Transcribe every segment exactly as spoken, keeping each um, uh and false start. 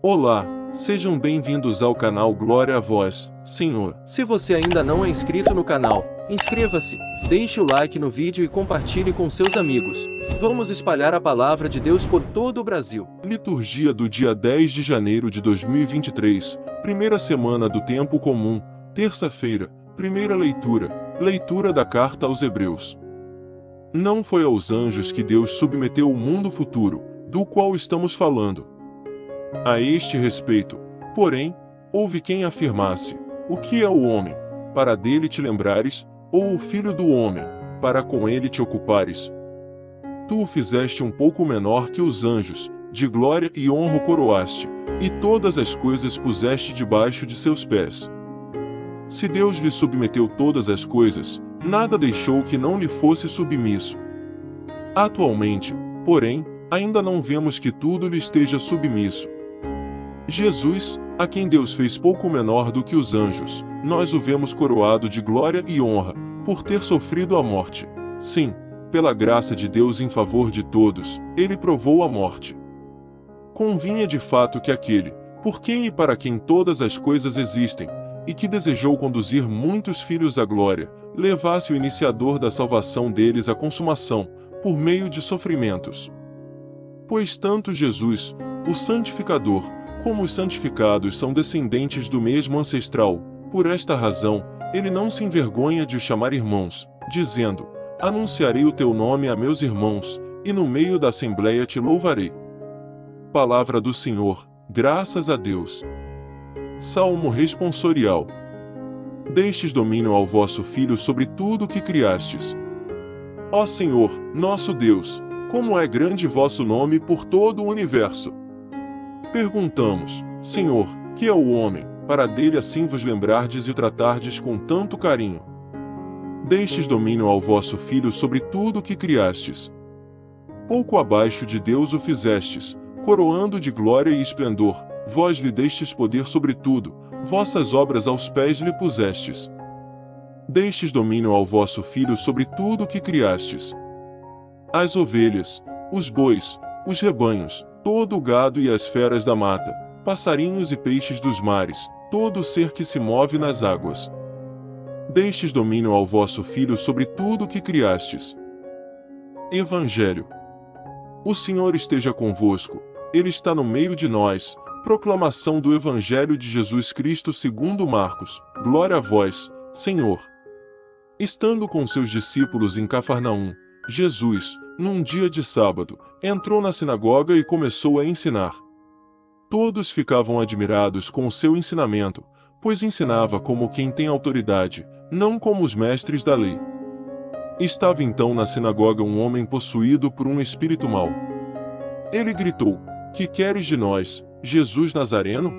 Olá, sejam bem-vindos ao canal Glória a Vós, Senhor. Se você ainda não é inscrito no canal, inscreva-se, deixe o like no vídeo e compartilhe com seus amigos. Vamos espalhar a palavra de Deus por todo o Brasil. Liturgia do dia dez de janeiro de dois mil e vinte e três, primeira semana do tempo comum, terça-feira, primeira leitura, leitura da carta aos Hebreus. Não foi aos anjos que Deus submeteu o mundo futuro, do qual estamos falando. A este respeito, porém, houve quem afirmasse: o que é o homem, para dele te lembrares, ou o filho do homem, para com ele te ocupares? Tu o fizeste um pouco menor que os anjos, de glória e honra o coroaste, e todas as coisas puseste debaixo de seus pés. Se Deus lhe submeteu todas as coisas, nada deixou que não lhe fosse submisso. Atualmente, porém, ainda não vemos que tudo lhe esteja submisso. Jesus, a quem Deus fez pouco menor do que os anjos, nós o vemos coroado de glória e honra, por ter sofrido a morte. Sim, pela graça de Deus em favor de todos, ele provou a morte. Convinha de fato que aquele, por quem e para quem todas as coisas existem, e que desejou conduzir muitos filhos à glória, levasse o iniciador da salvação deles à consumação, por meio de sofrimentos. Pois tanto Jesus, o santificador, como os santificados são descendentes do mesmo ancestral, por esta razão, ele não se envergonha de os chamar irmãos, dizendo: anunciarei o teu nome a meus irmãos, e no meio da assembleia te louvarei. Palavra do Senhor, graças a Deus. Salmo responsorial. Destes domínio ao vosso Filho sobre tudo o que criastes. Ó Senhor, nosso Deus, como é grande vosso nome por todo o universo. Perguntamos: Senhor, que é o homem, para dele assim vos lembrardes e o tratardes com tanto carinho? Destes domínio ao vosso Filho sobre tudo o que criastes. Pouco abaixo de Deus o fizestes, coroando de glória e esplendor, vós lhe destes poder sobre tudo, vossas obras aos pés lhe pusestes. Destes domínio ao vosso Filho sobre tudo o que criastes. As ovelhas, os bois, os rebanhos, todo o gado e as feras da mata, passarinhos e peixes dos mares, todo o ser que se move nas águas. Destes domínio ao vosso Filho sobre tudo o que criastes. Evangelho. O Senhor esteja convosco, Ele está no meio de nós. Proclamação do Evangelho de Jesus Cristo segundo Marcos. Glória a vós, Senhor. Estando com seus discípulos em Cafarnaum, Jesus, num dia de sábado, entrou na sinagoga e começou a ensinar. Todos ficavam admirados com o seu ensinamento, pois ensinava como quem tem autoridade, não como os mestres da lei. Estava então na sinagoga um homem possuído por um espírito mau. Ele gritou: que queres de nós, Jesus Nazareno?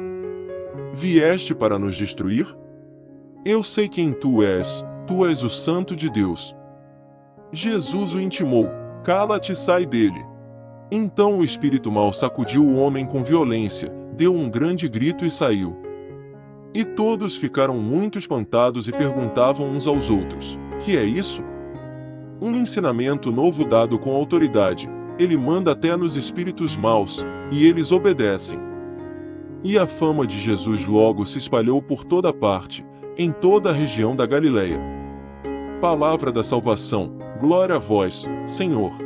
Vieste para nos destruir? Eu sei quem tu és, tu és o Santo de Deus. Jesus o intimou: cala-te e sai dele. Então o espírito mau sacudiu o homem com violência, deu um grande grito e saiu. E todos ficaram muito espantados e perguntavam uns aos outros: que é isso? Um ensinamento novo dado com autoridade. Ele manda até nos espíritos maus, e eles obedecem. E a fama de Jesus logo se espalhou por toda parte, em toda a região da Galileia. Palavra da salvação, glória a vós, Senhor.